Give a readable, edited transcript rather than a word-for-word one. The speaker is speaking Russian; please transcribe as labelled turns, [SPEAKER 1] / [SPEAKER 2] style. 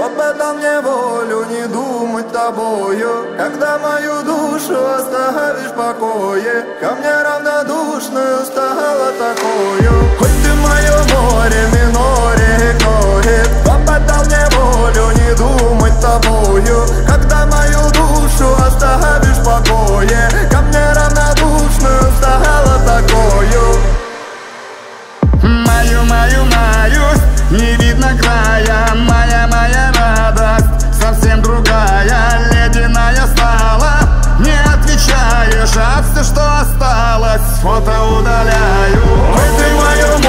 [SPEAKER 1] Папа дал мне волю не думать тобою, когда мою душу оставишь в покое. Ко мне равнодушную стало такою. Хоть ты мое море, миноре рекой. Папа дал мне волю не думать тобою, когда мою душу оставишь в покое. Ко мне равнодушную стало такою.
[SPEAKER 2] Маюсь, не видно края. Моя радость совсем другая. Ледяная стала, не отвечаешь, а все, что осталось, фото удаляю.
[SPEAKER 1] Ой, ты мое